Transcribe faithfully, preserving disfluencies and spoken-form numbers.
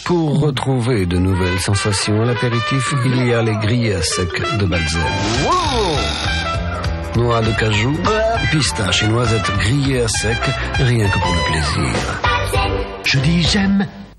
Pour retrouver de nouvelles sensations à l'apéritif, il y a les grillés à sec de Balzen. Wow! Noix de cajou, pistaches et noisettes grillées à sec, rien que pour le plaisir. Je dis j'aime